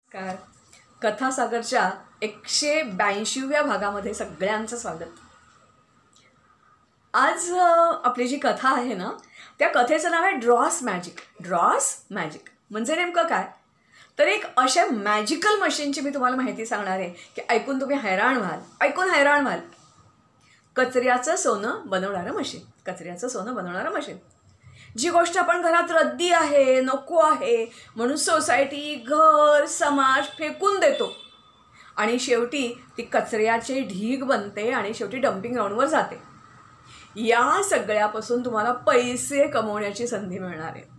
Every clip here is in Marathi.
काय कथासागरच्या 182व्या भागामध्ये सगळ्यांचं स्वागत। आज आपली जी कथा आहे ना, त्या कथेचं नाव आहे ड्रॉस मॅजिक। ड्रॉस मॅजिक म्हणजे नेमकं काय? तर एक अशा मॅजिकल मशीनची मी तुम्हाला माहिती सांगणार आहे की ऐकून तुम्ही हैराण व्हाल। कचऱ्याचं सोनं बनवणारं मशीन। कचऱ्याचं सोनं बनवणारं मशीन। जी गोष्ट आपण घरात रद्दी आहे, नको आहे म्हणून सोसायटी, घर, समाज फेकून देतो आणि शेवटी ती कचऱ्याचे ढीग बनते आणि शेवटी डम्पिंग ग्राउंडवर जाते। या सगळ्यापासून तुम्हाला पैसे कमवण्याची संधी मिळणार आहे।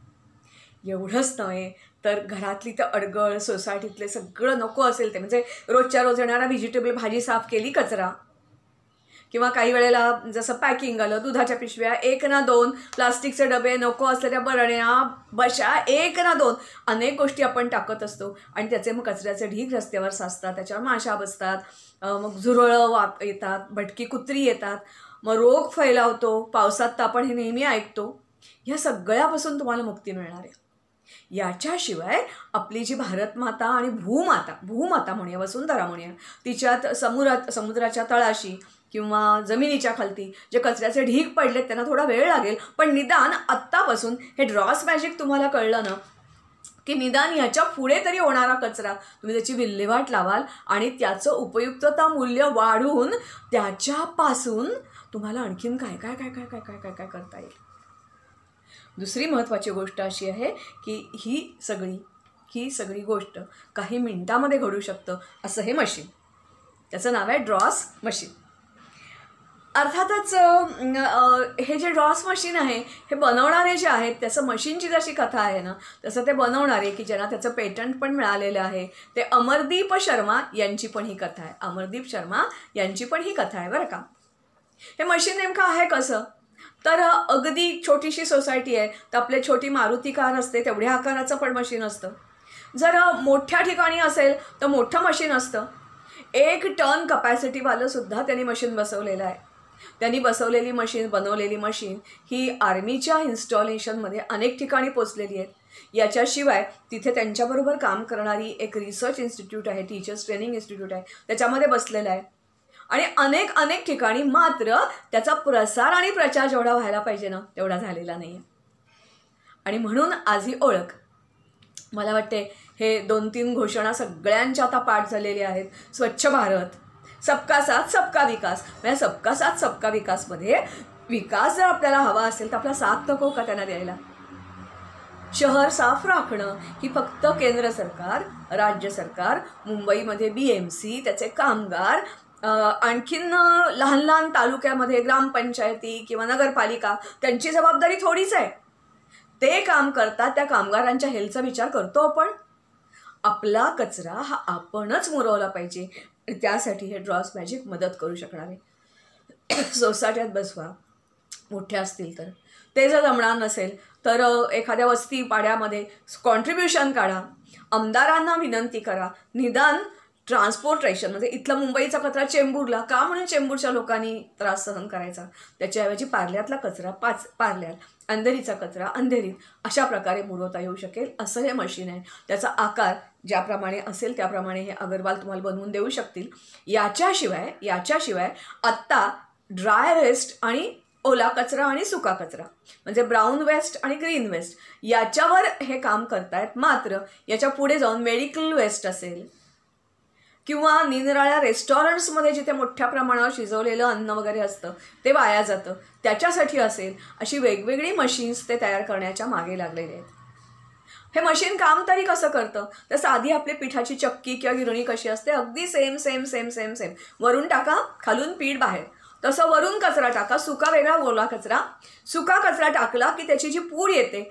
एवढंच नव्हे तर घरातली तर अडगळ, सोसायटीतले सगळं नको असेल ते, म्हणजे रोजच्या रोज येणारा व्हेजिटेबल भाजी साफ केली कचरा, किंवा काही वेळेला जसं पॅकिंग आलं, दुधाच्या पिशव्या 1 ना 2, प्लास्टिकचे डबे, नको असलेल्या बरण्या, बशा 1 ना 2 अनेक गोष्टी आपण टाकत असतो आणि त्याचे मग कचऱ्याचे ढीग रस्त्यावर साचतात, त्याच्यावर माशा बसतात, मग झुरळं येतात, भटकी कुत्री येतात, मग रोग फैलावतो। पावसात तर आपण हे नेहमी ऐकतो। ह्या सगळ्यापासून तुम्हाला मुक्ती मिळणार आहे। याच्याशिवाय आपली जी भारतमाता आणि भूमाता म्हणूया, वसुंधरा म्हणूया, तिच्यात समुद्राच्या तळाशी किंवा जमिनीच्या खालती जे कचऱ्याचे ढीग पडलेत त्यांना थोडा वेळ लागेल, पण निदान आत्तापासून हे ड्रॉस मॅजिक तुम्हाला कळलं ना की निदान ह्याच्या पुढे तरी होणारा कचरा तुम्ही त्याची विल्हेवाट लावाल आणि त्याचं उपयुक्तता मूल्य वाढवून त्याच्यापासून तुम्हाला आणखीन काय काय काय काय काय काय काय काय करता येईल। दुसरी महत्त्वाची गोष्ट अशी आहे की ही सगळी गोष्ट काही मिनिटामध्ये घडू शकतं असं हे मशीन। त्याचं नाव आहे ड्रॉस मशीन। अर्थातच हे जे ड्रॉस मशीन आहे हे बनवणारे जे आहेत त्याचं मशीनची जशी कथा आहे ना, तसं ते बनवणारे की ज्यांना त्याचं पेटंट पण मिळालेलं आहे ते अमरदीप शर्मा यांची पण ही कथा आहे। अमरदीप शर्मा यांची पण ही कथा आहे बरं का। हे मशीन नेमकं आहे कसं? तर अगदी छोटीशी सोसायटी आहे तर आपली छोटी मारुती कार असते तेवढ्या आकाराचं पण मशीन असतं। जर मोठ्या ठिकाणी असेल तर मोठं मशीन असतं। 1 टन कपॅसिटीवालं सुद्धा त्यांनी मशीन बसवलेलं आहे। त्यांनी बनवलेली मशीन ही आर्मीच्या इन्स्टॉलेशनमध्ये अनेक ठिकाणी पोचलेली आहेत। याच्याशिवाय तिथे त्यांच्याबरोबर काम करणारी एक रिसर्च इन्स्टिट्यूट आहे, टीचर्स ट्रेनिंग इन्स्टिट्यूट आहे, त्याच्यामध्ये बसलेलं आहे आणि अनेक ठिकाणी मात्र त्याचा प्रसार आणि प्रचार जेवढा व्हायला पाहिजे ना तेवढा झालेला नाही आहे। आणि म्हणून आज ही ओळख, मला वाटते हे 2-3 घोषणा सगळ्यांच्या आता पाठ झालेल्या आहेत। स्वच्छ भारत, सबका साथ सबका विकास, म्हणजे सबका साथ सबका विकासमध्ये विकास जर आपल्याला हवा असेल तर आपला साथ नको का त्यांना द्यायला? शहर साफ राखणं ही फक्त केंद्र सरकार, राज्य सरकार, मुंबईमध्ये BMC, त्याचे कामगार, आणखीन लहान तालुक्यामध्ये ग्रामपंचायती किंवा नगरपालिका त्यांची जबाबदारी थोडीच आहे। ते काम करतात, त्या कामगारांच्या हेल्थचा विचार करतो आपण। आपला कचरा हा आपणच मुरवला पाहिजे। त्यासाठी हे ड्रॉस मॅजिक मदत करू शकणार आहे। सोसायट्यात बसवा, मोठ्या असतील तर, ते जर जमणार नसेल तर एखाद्या वस्ती पाड्यामध्ये कॉन्ट्रीब्युशन काढा, आमदारांना विनंती करा, निदान ट्रान्सपोर्टेशन म्हणजे इथला मुंबईचा कचरा चेंबूरला का म्हणून चेंबूरच्या लोकांनी त्रास सहन करायचा, त्याच्याऐवजी पार्ल्यातला कचरा पार्ल्यात, अंधेरीचा कचरा अंधेरीत, अशा प्रकारे मुरवता येऊ शकेल असं हे मशीन आहे। त्याचा आकार ज्याप्रमाणे असेल त्याप्रमाणे हे अगरवाल तुम्हाला बनवून देऊ शकतील। याच्याशिवाय आत्ता ड्राय वेस्ट आणि ओला कचरा आणि सुका कचरा म्हणजे ब्राऊन वेस्ट आणि ग्रीन वेस्ट याच्यावर हे काम करतायत। मात्र याच्या पुढे जाऊन मेडिकल वेस्ट असेल किंवा निरनिराळ्या रेस्टॉरंट्समध्ये जिथे मोठ्या प्रमाणावर शिजवलेलं अन्न वगैरे असतं ते वाया जातं, त्याच्यासाठी असेल अशी वेगवेगळी मशीन्स ते तयार करण्याच्या मागे लागलेले आहेत। हे मशीन काम तरी कसं करतं? तर साधी आपली पिठाची चक्की किंवा गिरणी कशी असते, अगदी सेम वरून टाका, खालून पीठ बाहेर, तसं वरून कचरा टाका, सुका वेगळा, ओला कचरा। सुका कचरा टाकला की त्याची जी पूड येते,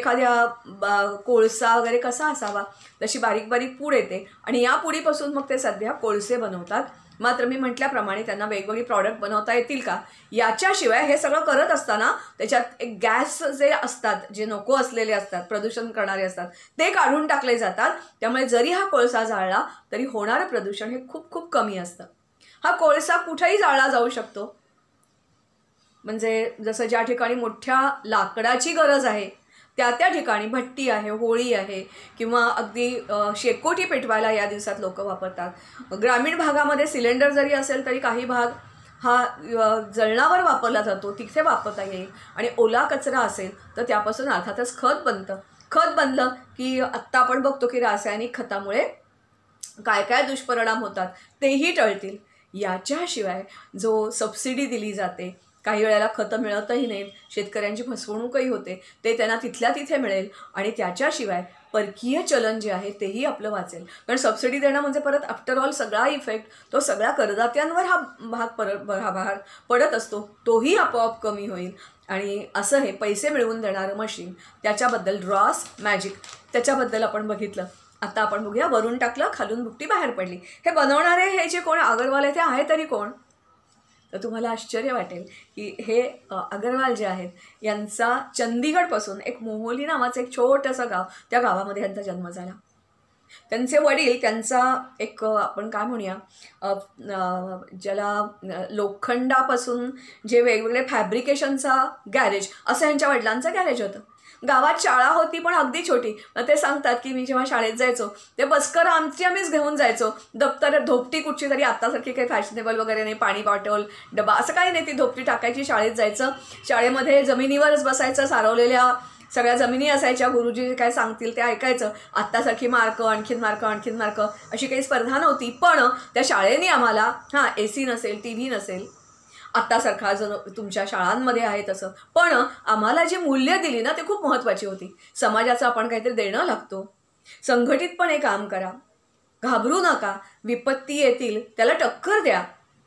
एखाद्या कोळसा वगैरे कसा असावा तशी बारीक बारीक पूड येते आणि या पुडीपासून मग ते सध्या कोळसे बनवतात। मात्र मी म्हटल्याप्रमाणे त्यांना वेगवेगळी प्रॉडक्ट बनवता येतील का? याच्याशिवाय हे सगळं करत असताना त्याच्यात एक गॅस जे असतात, जे नको असलेले असतात, प्रदूषण करणारे असतात, ते काढून टाकले जातात। त्यामुळे जरी हा कोळसा जाळला तरी होणारं प्रदूषण हे खूप खूप कमी असतं। हा कोळसा कुठेही जाळला जाऊ शकतो, म्हणजे जसं ज्या ठिकाणी मोठ्या लाकडाची गरज आहे त्या त्या ठिकाणी भट्टी आहे, होळी आहे किंवा अगदी शेकोटी पेटवायला या दिवसात लोक वापरतात. ग्रामीण भागामध्ये सिलेंडर जरी असेल तरी काही भाग हा जळणावर वापरला जातो, तिथे वापरता येईल. आणि ओला कचरा असेल तर त्यापासून अर्थातच खत बनतं. खत बनलं की आत्ता आपण बघतो की रासायनिक खतामुळे काय काय दुष्परिणाम होतात तेही टळतील. याच्याशिवाय जो सबसिडी दिली जाते, काही वेळेला खतं मिळतही नाहीत, शेतकऱ्यांची फसवणूकही होते, ते त्यांना तिथल्या तिथे मिळेल. आणि त्याच्याशिवाय परकीय चलन जे आहे तेही आपलं वाचेल. कारण सबसिडी देणं म्हणजे परत आफ्टर ऑल सगळा इफेक्ट तो सगळ्या करदात्यांवर हा भार पडत असतो, तोही आपोआप कमी होईल. आणि असं हे पैसे मिळवून देणारं मशीन, त्याच्याबद्दल रॉस मॅजिक, त्याच्याबद्दल आपण बघितलं. आता आपण बघूया, वरून टाकलं खालून बुट्टी बाहेर पडली. हे बनवणारे हे जे कोण अगरवाल आहे ते आहे तरी कोण? तर तुम्हाला आश्चर्य वाटेल की हे अगरवाल जे आहेत यांचा चंदीगडपासून एक मोहोली नावाचं एक छोटंसं गाव, त्या गावामध्ये यांचा जन्म झाला. त्यांचे वडील त्यांचा एक आपण काय म्हणूया ज्याला लोखंडापासून जे वेगवेगळे फॅब्रिकेशनचा गॅरेज असं यांच्या वडिलांचं गॅरेज होतं. गावात शाळा होती पण अगदी छोटी. मग ते सांगतात की मी जेव्हा शाळेत जायचो ते बस्कर आम्हीच घेऊन जायचो. दप्तर धोपटी कुठची तरी आत्तासारखी काही फॅशनेबल वगैरे नाही, पाणी बॉटल डबा असं काही नाही, ती धोपटी टाकायची, शाळेत जायचं. शाळेमध्ये जमिनीवरच बसायचं, सारवलेल्या सगळ्या जमिनी असायच्या, गुरुजी काय सांगतील ते ऐकायचं. आत्तासारखी मार्क आणखीन मार्क अशी काही स्पर्धा नव्हती. पण त्या शाळेने आम्हाला AC नसेल, TV नसेल आत्तासारखा जो तुमच्या शाळांमध्ये आहे तसं, पण आम्हाला जी मूल्य दिली ना ते खूप महत्त्वाची होती. समाजाचं आपण काहीतरी देणं लागतो. संघटितपणे काम करा, घाबरू नका, विपत्ती येतील त्याला टक्कर द्या.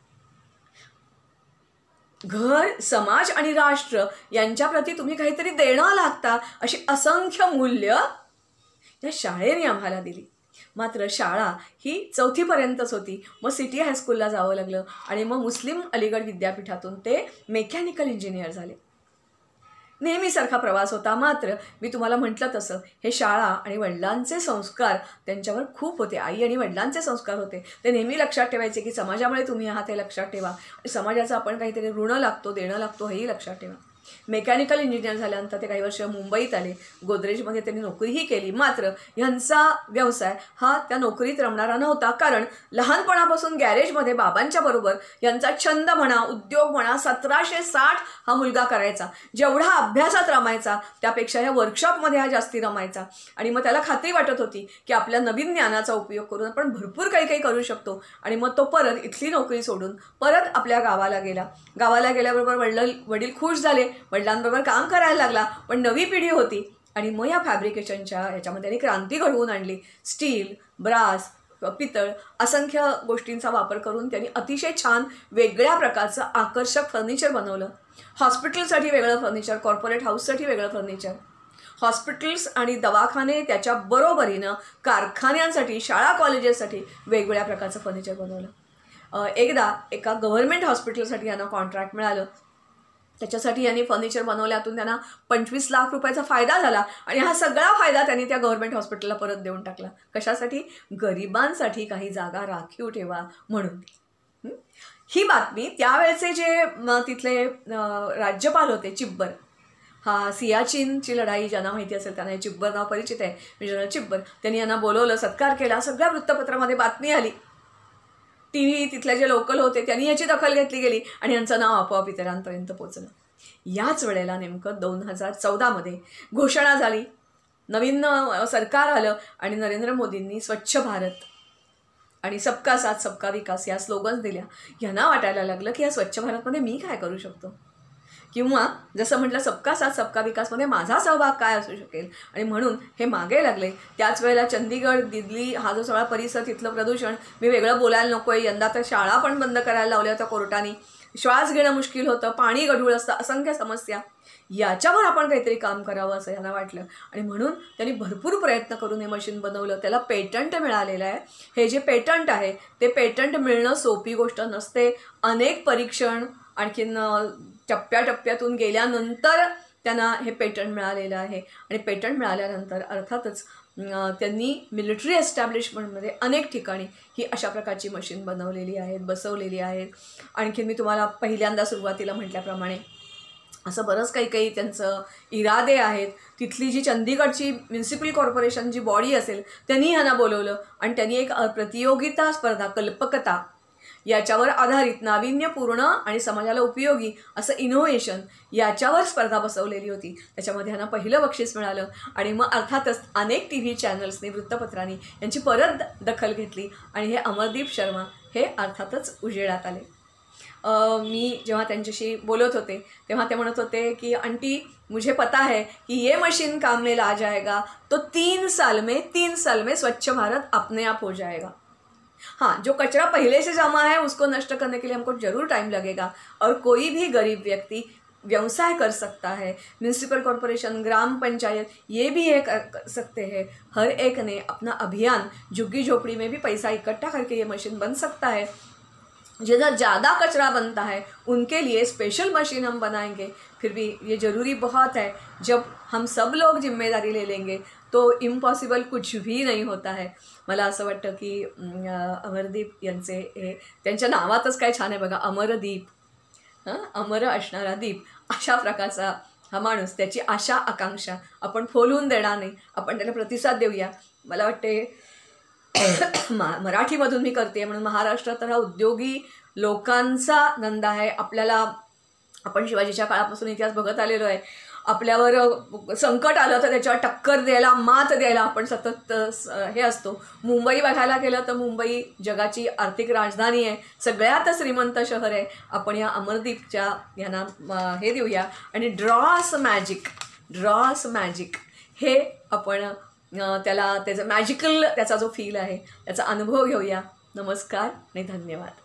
घर, समाज आणि राष्ट्र यांच्याप्रती तुम्ही काहीतरी देणं लागता, अशी असंख्य मूल्य या शाळेने आम्हाला दिली. मात्र शाळा ही 4थीपर्यंतच होती. मग सिटी हायस्कूलला जावं लागलं आणि मग मुस्लिम अलीगड विद्यापीठातून ते मेकॅनिकल इंजिनियर झाले. नेहमीसारखा प्रवास होता. मात्र मी तुम्हाला म्हटलं तसं हे शाळा आणि वडिलांचे संस्कार त्यांच्यावर खूप होते. आई आणि वडिलांचे संस्कार होते. ते नेहमी लक्षात ठेवायचे की समाजामुळे तुम्ही आहात हे लक्षात ठेवा. समाजाचं आपण काहीतरी ऋण लागतो, देणं लागतो हेही लक्षात ठेवा. मेकॅनिकल इंजिनियर झाल्यानंतर ते काही वर्ष मुंबईत आले. गोदरेजमध्ये त्यांनी नोकरीही केली. मात्र ह्यांचा व्यवसाय हा त्या नोकरीत रमणारा नव्हता. कारण लहानपणापासून गॅरेजमध्ये बाबांच्या बरोबर यांचा छंद म्हणा, उद्योग म्हणा, 1760 हा मुलगा करायचा. जेवढा अभ्यासात रमायचा त्यापेक्षा ह्या वर्कशॉपमध्ये हा जास्ती रमायचा. आणि मग त्याला खात्री वाटत होती की आपल्या नवीन ज्ञानाचा उपयोग करून आपण भरपूर काही काही करू शकतो. आणि मग तो परत इथली नोकरी सोडून परत आपल्या गावाला गेला. गावाला गेल्याबरोबर वडील खुश झाले, वडिलांबरोबर काम करायला लागला. पण नवी पिढी होती आणि मग या फॅब्रिकेशनच्या ह्याच्यामध्ये त्यांनी क्रांती घडवून आणली. स्टील, ब्रास, पितळ असंख्य गोष्टींचा वापर करून त्यांनी अतिशय छान वेगळ्या प्रकारचं आकर्षक फर्निचर बनवलं. हॉस्पिटलसाठी वेगळं फर्निचर, कॉर्पोरेट हाऊससाठी वेगळं फर्निचर, हॉस्पिटल्स आणि दवाखाने त्याच्या बरोबरीनं कारखान्यांसाठी, शाळा कॉलेजेससाठी वेगवेगळ्या प्रकारचं फर्निचर बनवलं. एकदा एका गव्हर्नमेंट हॉस्पिटलसाठी यांना कॉन्ट्रॅक्ट मिळालं. त्याच्यासाठी यांनी फर्निचर बनवल्यातून त्यांना 25 लाख रुपयाचा फायदा झाला. आणि हा सगळा फायदा त्यांनी त्या गव्हर्नमेंट हॉस्पिटलला परत देऊन टाकला. कशासाठी? गरिबांसाठी काही जागा राखीव ठेवा म्हणून. ही बातमी त्यावेळेचे जे तिथले राज्यपाल होते चिब्बर, सियाचीनची लढाई ज्यांना माहिती असेल त्यांना हे चिब्बर नाव परिचित आहे, जनरल चिब्बर, त्यांनी यांना बोलवलं, सत्कार केला. सगळ्या वृत्तपत्रामध्ये बातमी आली. TV तिथले जे लोकल होते त्यांनी याची दखल घेतली गेली आणि यांचं नाव आपोआप इतरांपर्यंत पोचलं. याच वेळेला नेमकं 2014मध्ये घोषणा झाली, नवीन सरकार आलं आणि नरेंद्र मोदींनी स्वच्छ भारत आणि सबका साथ सबका विकास या स्लोगन्स दिल्या. यांना वाटायला लागलं की या स्वच्छ भारतमध्ये मी काय करू शकतो, किंवा जसं म्हटलं सबका साथ सबका विकासमध्ये माझा सहभाग काय असू शकेल. आणि म्हणून हे मागे लागले. त्याच वेळेला चंदीगड, दिल्ली हा जो सगळा परिसर, तिथलं प्रदूषण, मी वेगळं बोलायला नको आहे. यंदा तर शाळा पण बंद करायला लावल्या होत्या कोर्टाने. श्वास घेणं मुश्किल होतं, पाणी गढूळ असतं, असंख्य समस्या. याच्यावर आपण काहीतरी काम करावं असं यांना वाटलं. आणि म्हणून त्यांनी भरपूर प्रयत्न करून हे मशीन बनवलं. त्याला पेटंट मिळालेलं आहे. हे जे पेटंट आहे ते पेटंट मिळणं सोपी गोष्ट नसते. अनेक परीक्षण आणखीन टप्प्याटप्प्यातून गेल्यानंतर त्यांना हे पेटंट मिळालेलं आहे. आणि पेटंट मिळाल्यानंतर अर्थातच त्यांनी मिलिटरी एस्टॅब्लिशमेंटमध्ये अनेक ठिकाणी ही अशा प्रकारची मशीन बनवलेली आहेत, बसवलेली आहेत. आणखीन मी तुम्हाला पहिल्यांदा सुरुवातीला म्हटल्याप्रमाणे असं बरंच काही काही त्यांचं इरादे आहेत. तिथली जी चंदीगडची म्युन्सिपल कॉर्पोरेशन जी बॉडी असेल त्यांनी ह्यांना बोलवलं आणि त्यांनी एक प्रतियोगिता स्पर्धा, कल्पकता याच्यावर आधारित नाविन्यपूर्ण आणि समाजाला उपयोगी असं इनोव्हेशन याच्यावर स्पर्धा बसवलेली होती. त्याच्यामध्ये ह्यांना पहिलं बक्षीस मिळालं आणि मग अर्थातच अनेक TV चॅनल्सनी, वृत्तपत्रांनी यांची परत दखल घेतली आणि हे अमरदीप शर्मा हे अर्थातच उजेडात आले. मी जेव्हा त्यांच्याशी बोलत होते तेव्हा ते म्हणत होते की आंटी मुझे पता है कि ये मशीन काम में ला जाएगा तो 3 साल में स्वच्छ भारत अपने आप हो जाएगा. हाँ, जो कचरा पहले से जमा है उसको नष्ट करने के लिए हमको ज़रूर टाइम लगेगा और कोई भी गरीब व्यक्ति व्यवसाय कर सकता है. म्यूनसिपल कॉरपोरेशन, ग्राम पंचायत ये भी ये कर सकते हैं. हर एक ने अपना अभियान, झुग्गी झोपड़ी में भी पैसा इकट्ठा करके ये मशीन बन सकता है. जिधर ज़्यादा कचरा बनता है उनके लिए स्पेशल मशीन हम बनाएंगे. फिर भी ये ज़रूरी बहुत है, जब हम सब लोग जिम्मेदारी ले लेंगे तो इम्पॉसिबल कुछ भी नहीं होता है. मला असं वाटतं की अमरदीप यांचे हे त्यांच्या नावातच काय छान आहे बघा, अमरदीप. अमर असणारा दीप, अशा प्रकारचा हा माणूस, त्याची आशा आकांक्षा आपण फोलवून देणार नाही, आपण त्याला प्रतिसाद देऊया. मला वाटते मराठीमधून मी करते म्हणून महाराष्ट्रात तर हा उद्योगी लोकांचा धंदा आहे. आपल्याला, आपण शिवाजीच्या काळापासून इतिहास बघत आलेलो आहे. आपल्यावर संकट आलं तर त्याच्यावर टक्कर द्यायला, मात द्यायला आपण सतत हे असतो. मुंबई बघायला गेलं तर मुंबई जगाची आर्थिक राजधानी आहे, सगळ्यात श्रीमंत शहर आहे. आपण या अमरदीपच्या यांना हे देऊया आणि ड्रॉस मॅजिक हे आपण त्याला त्याचं मॅजिकल त्याचा जो फील आहे त्याचा अनुभव घेऊया. नमस्कार आणि धन्यवाद.